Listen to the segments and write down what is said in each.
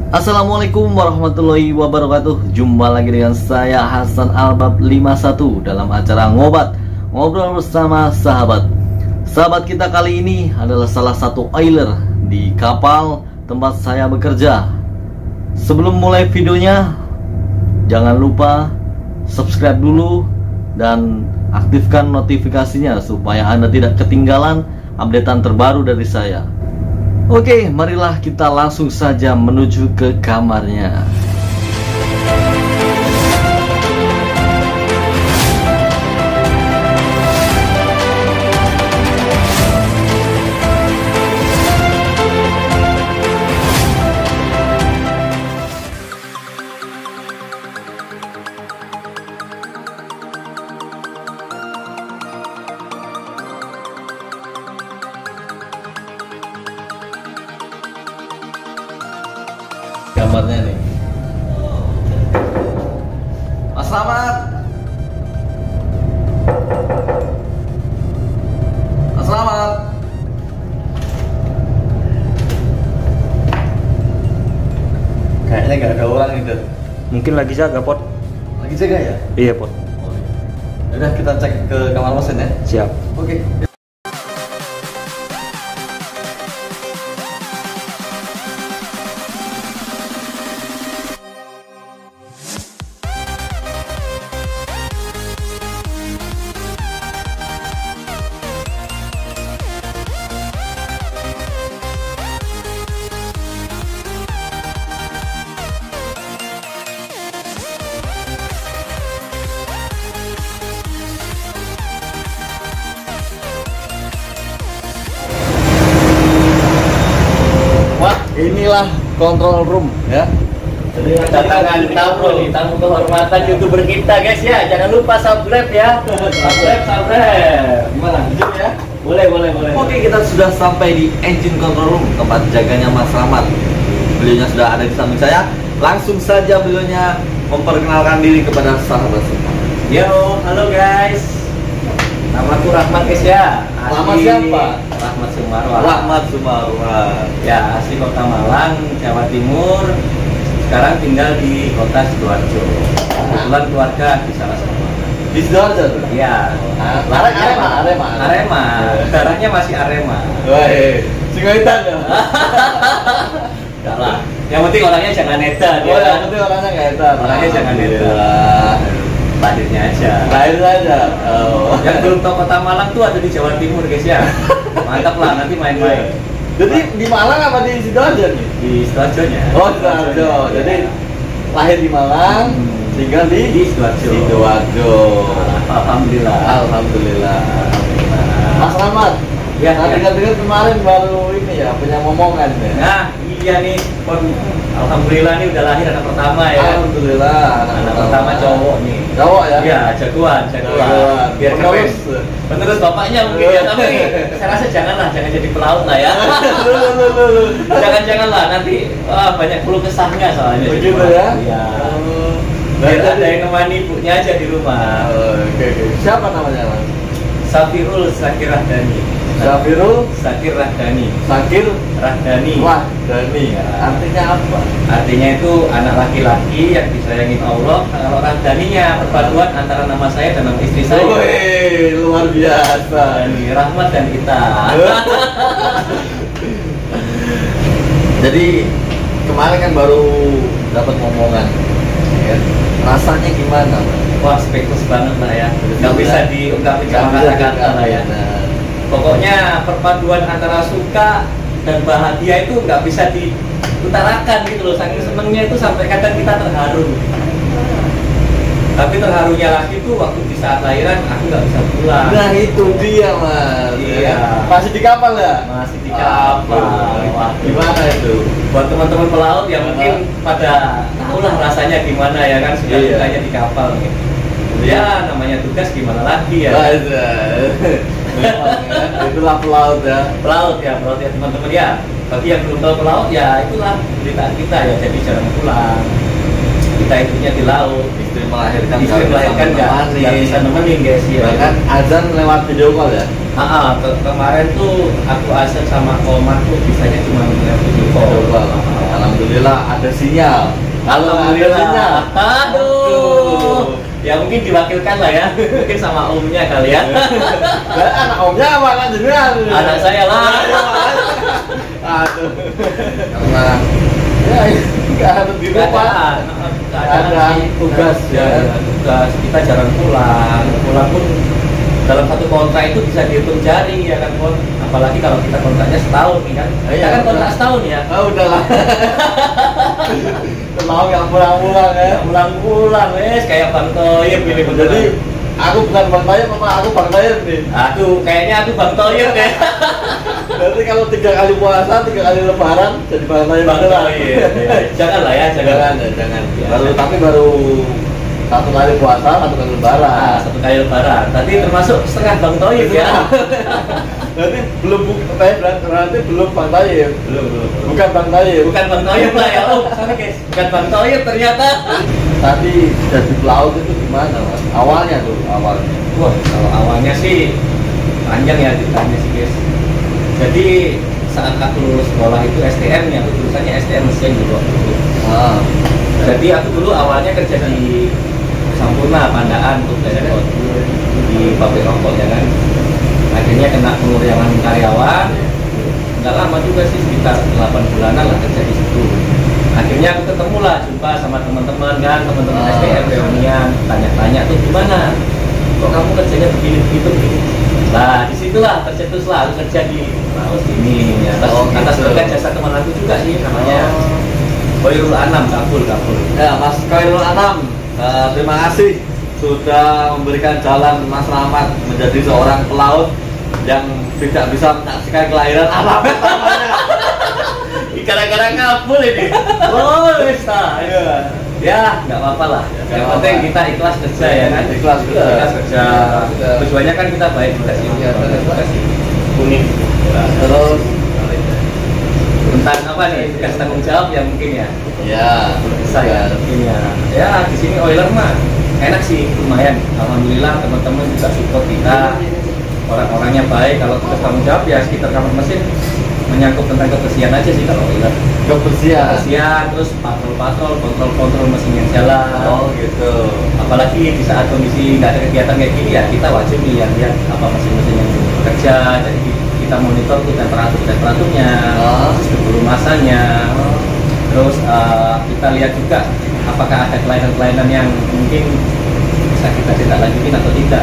Assalamualaikum warahmatullahi wabarakatuh. Jumpa lagi dengan saya Hasan Albab 51 dalam acara Ngobrol bersama sahabat. Sahabat kita kali ini adalah salah satu oiler di kapal tempat saya bekerja. Sebelum mulai videonya, jangan lupa subscribe dulu dan aktifkan notifikasinya supaya Anda tidak ketinggalan updatean terbaru dari saya. Oke, marilah kita langsung saja menuju ke kamarnya. Kamarnya nih, Mas Slamet. Mas Slamet. Kayaknya nggak ada orang itu. Mungkin lagi jaga, Pot. Lagi jaga ya? Iya, Pot. Udah, kita cek ke kamar mesin ya. Siap. Oke. Inilah control room ya. Jadi kedatangan tamu kehormatan YouTuber kita guys ya. Jangan lupa subscribe ya. Subscribe. Gimana? Lanjut ya? Boleh. Oke, kita sudah sampai di engine control room, tempat jaganya Mas Slamet. Beliaunya sudah ada di samping saya. Langsung saja beliaunya memperkenalkan diri kepada sahabat semua. Yo, halo guys. Namaku Rahmat guys ya. Rahmat siapa? Rahmat Sumarwa. Rahmat Sumarwa. Ya, asli Kota Malang, Jawa Timur. Sekarang tinggal di Kota Sidoarjo. Kebetulan keluarga di sana semua. Di Sidoarjo tuh? Iya. Arema. Darahnya masih Arema. Wah, Singoitan ya? Enggak lah. Yang penting orangnya jangan edan ya. Oh, yang penting orangnya nggak edan. Orangnya jangan edan. Lahirnya aja. Lahir aja. Oh. Yang belum tahu Kota Malang tuh ada di Jawa Timur guys ya. Mantap lah, nanti main-main. Jadi di Malang apa di Sidoarjo nih? Di Sidoarjonya. Oh, Sidoarjo. Jadi lahir di Malang, tinggal di Sidoarjo. Alhamdulillah. Mas Slamet. Ya, Nah, ya. dengar kemarin baru ini ya, punya momongan ya. Nah, iya nih, alhamdulillah nih udah lahir anak pertama ya. Alhamdulillah, Anak pertama cowok nih. Cowok ya? Iya, jagoan. Biar keren. Penerus bapaknya mungkin ya, tapi saya rasa jangan jadi pelaut lah ya. Jangan lah, nanti banyak keluh kesahnya soalnya. Begitu ya? Iya. Nah, Biar ada yang nemani ibunya aja di rumah. Oke. Siapa namanya, Mas? Safirul Sakir Rahdani. Zafirul Sakir Rahdani. Sakir Rahdani. Wah, Dani. Artinya apa? Artinya itu anak laki-laki yang disayangin Allah. Kalau Rahdaninya perpaduan antara nama saya dan nama istri saya. Wih, luar biasa. Dani, Rahmat dan kita. Jadi kemarin kan baru dapat momongan, ya. Rasanya gimana, Mas? Wah, spektus banget lah ya. Nggak bisa diungkapin sama kata-kata lah ya. Pokoknya perpaduan antara suka dan bahagia itu nggak bisa diutarakan gitu loh. Saking senengnya itu sampai kadang kita terharu. Tapi terharunya lagi tuh waktu di saat lahiran aku nggak bisa pulang. Nah, itu dia, Mas. Iya. Masih di kapal ya? Masih di kapal. Wah, Gimana itu? buat teman-teman pelaut yang mungkin pada tahulah rasanya gimana ya kan, sudah Iya. dukanya di kapal gitu. Ya namanya tugas gimana lagi ya. Memang ya, itulah pelaut ya. Pelaut ya teman-teman ya. Bagi yang belum tahu pelaut ya itulah penderitaan kita ya. Jadi jarang pulang. Kita hidupnya di laut. Istri melahirkan nggak bisa nemenin guys ya. Bahkan azan lewat video call ya. Kemarin tuh aku azan sama Komar tuh bisanya cuma lewat video call. Alhamdulillah alhamdulillah ada sinyal. Kalau ada sinyal, aduh, ya mungkin diwakilkan lah ya, mungkin sama omnya kali ya. anak omnya apa anak jenengan? Anak saya lah. Aduh, karena ya nggak harus di rumah. Ada tugas ya, tugas kita jarang pulang pun dalam satu kontrak itu bisa dihitung jari ya kan Pon, apalagi kalau kita kontraknya setahun nih kan. Kita kan kontrak setahun ya. Oh udahlah. Mau nggak pulang-pulang ya? Pulang-pulang kayak Bang Toyib ini. Jadi aku bukan Bang Toyib, apa aku Bang Toyib nih? Kayaknya aku Bang Toyib deh. Berarti kalau 3 kali puasa, 3 kali lebaran jadi Bang Toyib. Bang Toyib. Jangan lah ya, jangan. Tapi baru 1 kali puasa, 1 kali lebaran. 1 kali lebaran. Tadi termasuk setengah Bang Toyib ya. Berarti belum Bang Toyib. Belum. Bukan Bang Toyib. Bukan Bang Toyib lah ya. Oh, sorry guys. Bukan Bang Toyib ternyata. Tadi jadi pelaut itu gimana Mas? Awalnya. Wah, kalau awalnya sih panjang ya ceritanya sih guys. Jadi saat aku lulus sekolah itu STM nya, aku jurusannya STM mesin dulu. Jadi aku dulu awalnya kerja di Sampurna Pandaan untuk belajar di pabrik rokok ya kan. Akhirnya kena pengurangan karyawan. Nggak lama juga sih, sekitar 8 bulanan lah kerja di situ. Akhirnya aku ketemu lah, jumpa sama teman-teman kan, teman-teman STM reunian, tanya-tanya tuh gimana? Kok kamu kerjanya begini begitu? Nah disitulah tercetuslah aku kerja di laut ini ya. Atas berkat jasa teman aku juga sih, namanya Khairul Anam, Kabul. Ya Mas Khairul Anam, terima kasih sudah memberikan jalan Mas Rahmat menjadi seorang pelaut yang tidak bisa menyaksikan kelahiran anak pertamanya. Gara-gara ngabul ini. Oh, bisa. Ya, nggak apa-apa lah. Yang penting kita ikhlas kerja ya kan. Ikhlas kerja. Tujuannya kan kita baik juga sih. Kuning. Terus tentang apa nih? Tugas tanggung jawab ya mungkin ya. Ya, saya mungkin ya. Ya di sini oiler mah enak sih, lumayan. Alhamdulillah teman-teman juga support kita. Orang-orangnya baik. Kalau tugas tanggung jawab ya sekitar kamar mesin menyangkut tentang kebersihan aja sih kalau oiler. Kebersihan, terus patrol, kontrol mesin yang jalan. Oh gitu. Apalagi di saat kondisi nggak ada kegiatan kayak gini ya kita wajib nih yang lihat apa mesin-mesin yang bekerja. Jadi kita monitor tuh temperaturnya, sebelum masanya. Terus kita lihat juga apakah ada kelainan-kelainan yang mungkin bisa kita tindak lanjutin atau tidak.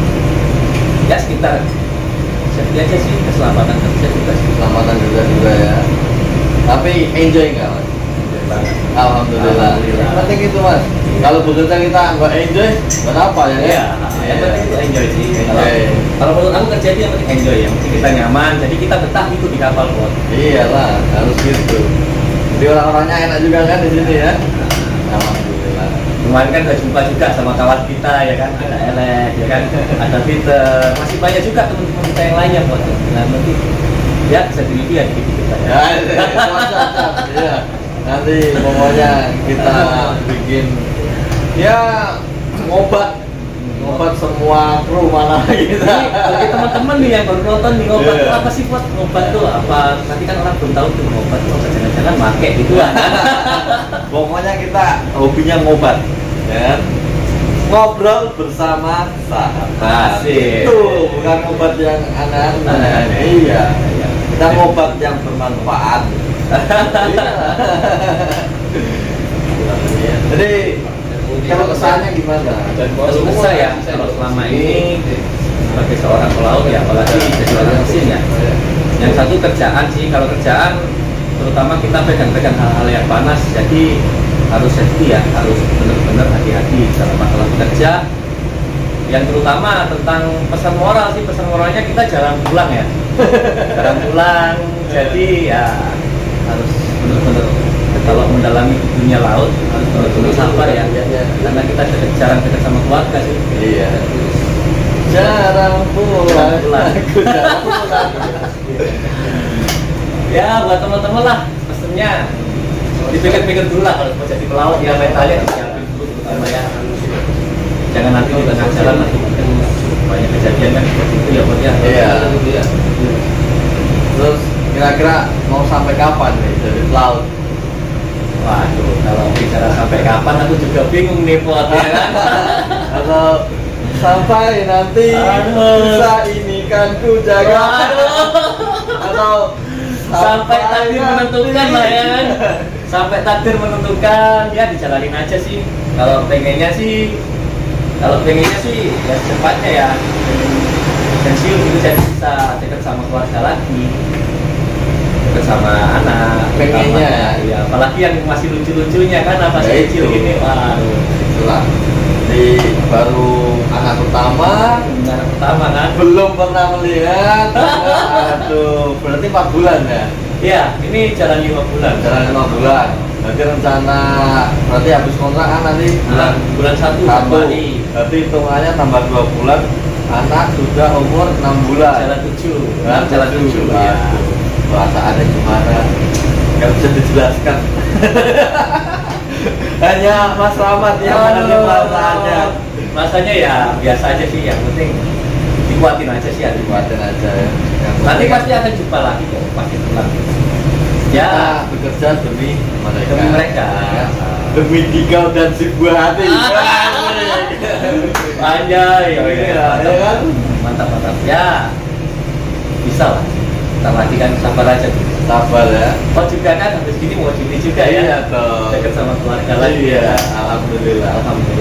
Ya sekitar safety aja sih, keselamatan kerja juga sih. Keselamatan kerja juga ya. Tapi enjoy nggak Mas? Enjoy banget. Alhamdulillah. Yang penting itu Mas. Kalau bekerja kita nggak enjoy, buat apa ya? Iya. Yang penting itu enjoy sih. Kalau menurut aku kerja itu yang penting enjoy, yang penting kita nyaman. Jadi kita betah itu di kapal pun. Iyalah, harus gitu. Jadi orang-orangnya enak juga kan di sini ya. Alhamdulillah. Kemarin kan udah jumpa juga sama kawan kita ya kan, ada Elek ya kan, ada Peter, masih banyak juga teman-teman kita yang lainnya buat. Nah nanti ya bisa direview ya dikit-dikit ya. Ya, nanti pokoknya kita bikin ya ngobat semua kru mana kita. Bagi teman-teman nih yang baru nonton nih, ngobat itu apa sih buat ngobat tuh apa? Nanti kan orang belum tahu tuh ngobat tuh apa, jangan-jangan pakai gitu kan. Pokoknya kita hobinya ngobat ya. Ngobrol bersama sahabat. Itu bukan ngobat yang aneh-aneh. Iya. Kita ngobat yang bermanfaat. Jadi kalau kesannya gimana? Kalau kesah ya, kalau selama ini sebagai seorang pelaut ya, apalagi jadi orang mesin ya. Yang satu kerjaan sih, kalau kerjaan terutama kita pegang-pegang hal-hal yang panas, jadi harus safety ya, harus benar-benar hati-hati dalam masalah bekerja. Yang terutama tentang pesan moral sih, pesan moralnya kita jarang pulang ya, jarang pulang. Jadi ya harus benar-benar kalau mendalami dunia laut harus benar-benar sabar ya, karena kita jarang dekat sama keluarga sih. Iya. Jarang pulang. Ya buat teman-teman lah, pesennya dipikir-pikir dulu lah kalau mau jadi pelaut ya, mentalnya disiapin dulu terutama ya. Jangan nanti di tengah jalan nanti mungkin banyak kejadian kan seperti itu ya buat ya. Iya. Terus kira-kira mau sampai kapan nih jadi pelaut? bicara sampai kapan aku juga bingung nih Pot ya kan. Atau sampai nanti bisa ini kan ku jaga. Atau sampai takdir menentukan lah ya kan. Sampai takdir menentukan, ya dijalanin aja sih. Kalau pengennya sih ya secepatnya ya pensiun gitu, jadi bisa dekat sama keluarga lagi, dekat sama anak. Pengennya ya, apalagi yang masih lucu-lucunya kan, apa ya kecil itu. gini, waduh. Itulah. Di baru anak pertama kan belum pernah melihat. Aduh, berarti 4 bulan ya? Iya, ini jalan 5 bulan. Jalan 5 bulan. Berarti rencana berarti habis kontrak kan nanti bulan 1 kembali. Berarti hitungannya tambah 2 bulan, anak sudah umur 6 bulan. Jalan 7. Jalan 7 ya. Perasaannya gimana? Gak bisa dijelaskan. Hanya Mas Rahmat yang mengerti perasaannya. Rasanya ya biasa aja sih, yang penting dikuatin aja sih, Dikuatin aja ya. Nanti pasti akan jumpa lagi kok, pasti pulang. Ya, kita bekerja demi mereka. Demi mereka. Ya. Demi dikau dan si buah hati. Anjay, ya kan? Mantap. Ya, bisa lah. Kita lagi kan, sabar aja. Sabar ya. Oh juga kan, habis gini mau cuti juga ya. Iya toh. Dekat sama keluarga lagi. Iya, alhamdulillah.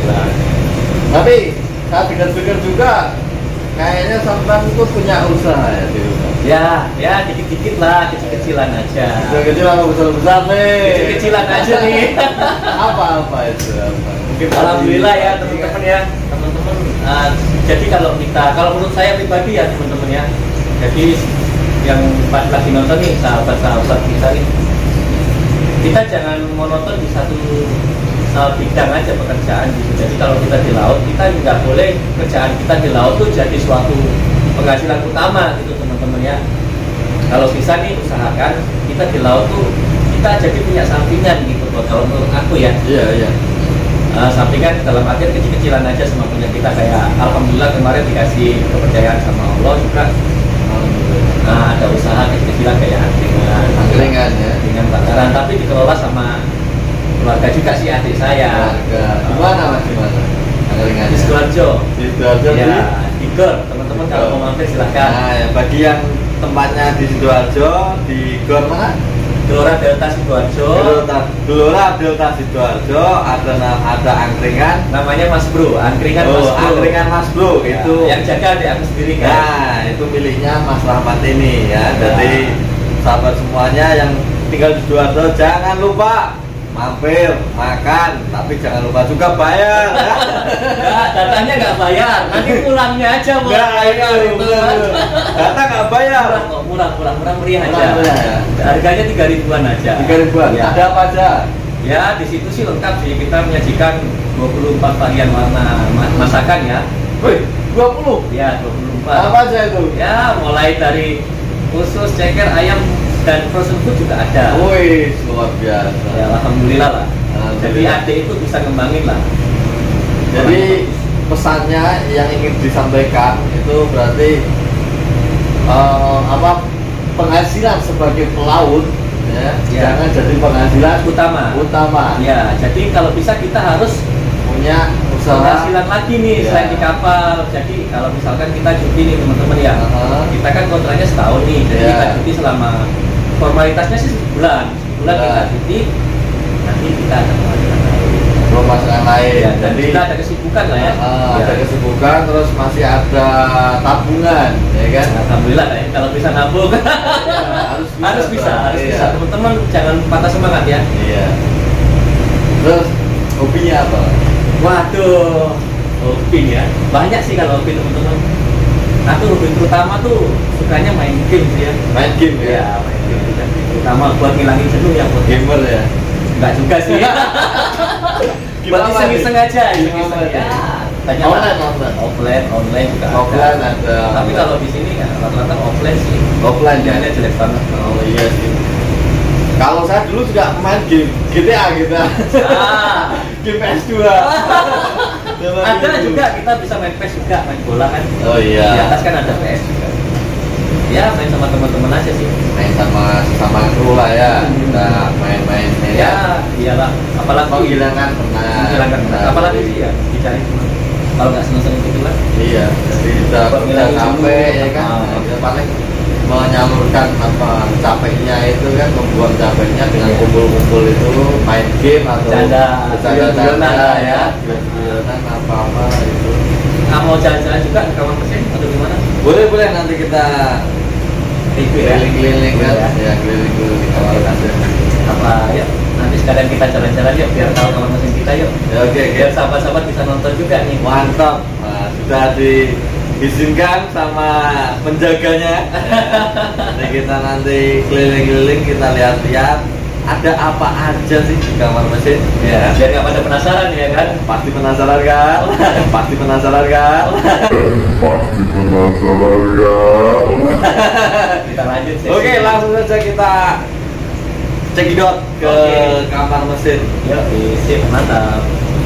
Tapi saya pikir-pikir juga kayaknya sampai itu punya usaha ya di rumah. ya dikit-dikit lah, kecil-kecilan aja. Kecil-kecil apa besar-besar nih? Kecil-kecilan aja nih. Apa itu? Mungkin Alhamdulillah ya teman-teman ya, teman-teman. Jadi kalau menurut saya pribadi ya teman-teman ya. Jadi yang pas lagi nonton nih, sahabat-sahabat kita nih, kita jangan monoton di satu bidang aja pekerjaan gitu. Jadi kalau kita di laut, kita nggak boleh kerjaan kita di laut tuh jadi suatu penghasilan utama gitu teman-teman ya. Kalau bisa nih usahakan kita di laut tuh kita jadi punya sampingan gitu. Kalau menurut aku ya. Iya. Sampingan dalam artian kecil-kecilan aja sama punya kita, kayak alhamdulillah kemarin dikasih kepercayaan sama Allah juga. Ada usaha kecil-kecilan kayak angkringan ya, dengan bakaran, tapi dikelola sama keluarga juga sih, adik saya. Di mana Mas? Di mana? Angkringannya? Di Sidoarjo. Di Sidoarjo Ya, di Gor. Teman-teman kalau mau mampir silahkan. Nah, ya, bagi yang tempatnya di Sidoarjo, di Gor mana? Gelora Delta Sidoarjo. Gelora Delta Sidoarjo ada angkringan. Namanya Mas Bro, angkringan Mas Bro. Angkringan Mas Bro Ya, itu. yang jaga adik aku sendiri kan. Nah, itu miliknya Mas Rahmat ini ya. Jadi sahabat semuanya yang tinggal di Sidoarjo jangan lupa mampir makan, tapi jangan lupa juga bayar. Datanya nggak bayar, nanti pulangnya aja mau bayar itu. Data nggak bayar. Murah meriah aja. Murah, ya. Harganya 3.000-an aja. 3.000-an. Ya. Ada apa aja? Ya, di situ sih lengkap sih. Kita menyajikan 24 varian warna masakan ya. Wih, 20? Ya, 24. Apa aja itu? Ya, mulai dari usus, ceker, ayam, dan frozen food juga ada. Wih, luar biasa. Ya, alhamdulillah lah. Alhamdulillah. Jadi adik itu bisa ngembangin lah. Jadi pesannya yang ingin disampaikan itu berarti penghasilan sebagai pelaut ya, jangan jadi penghasilan utama. Ya, jadi kalau bisa kita harus punya usaha penghasilan lagi nih ya. Selain di kapal. Jadi kalau misalkan kita cuti nih teman-teman ya, kita kan kontraknya setahun nih, jadi Ya. kita cuti selama formalitasnya sih sebulan kita cuti, nanti kita ada penghasilan lain. Pemasaran lain Ya, dan jadi kita ada kesibukan lah ya. ada kesibukan, terus masih ada tabungan ya kan. Alhamdulillah ya, kalau bisa nabung. harus bisa Bisa. Teman-teman jangan patah semangat ya. Iya. Terus hobinya apa? Waduh, hobi ya. Banyak sih kalau hobi teman-teman. Aku hobi terutama tuh sukanya main game sih ya. Main game ya? Ya, main game juga. Terutama buat ngilangin jenuh ya, buat Gamer ya? enggak juga sih. Buat iseng-iseng aja, iseng-iseng ya. Tanya online juga Offline ada. ada. Tapi kalau di sini ya rata-rata offline sih. Offline ya? Jalannya jelek banget. Oh iya sih. Kalau saya dulu juga main game GTA gitu. Game PS2. Ada juga, kita bisa main PES juga, main bola kan. Oh iya. Di atas kan ada PS juga. Ya main sama teman-teman aja sih. Main sama kru lah ya. Kita main-main Ya iyalah, apalagi menghilangkan penat. apalagi sih ya dicari teman. Kalau nggak seneng-seneng gitu kan. Iya, jadi kita Buat kerja ngilangin capek jenuh. ya kan. Ah. Kita paling menyalurkan apa capeknya itu kan, membuang capeknya dengan Iya. kumpul-kumpul itu, main game atau Bercanda, bercanda guyon-guyonan ya. guyon-guyonan apa-apa itu. Nah, mau jalan-jalan juga ke kamar mesin atau gimana? Boleh nanti kita Review ya. keliling-keliling kan, Ya. ya keliling-keliling kamar mesin. Apa ya? Nanti sekalian kita jalan-jalan yuk, biar tahu kamar mesin kita yuk. Ya oke, Biar sahabat-sahabat bisa nonton juga nih. mantap. Nah, sudah diizinkan sama penjaganya. Jadi kita nanti keliling-keliling, kita lihat-lihat ada apa aja sih di kamar mesin. Ya, biar nggak pada penasaran ya kan? Pasti penasaran kan? Pasti penasaran kan? Kita lanjut sesi. Oke, langsung saja kita cekidot ke Oke. kamar mesin. Yuk, sip, mantap.